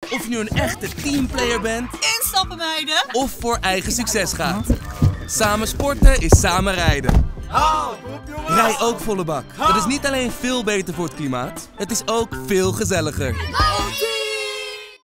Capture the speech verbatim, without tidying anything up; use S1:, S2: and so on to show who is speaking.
S1: Of je nu een echte teamplayer bent.
S2: Instappen meiden.
S1: Of voor eigen succes gaat. Samen sporten is samen rijden. Rij ook volle bak. Dat is niet alleen veel beter voor het klimaat. Het is ook veel gezelliger.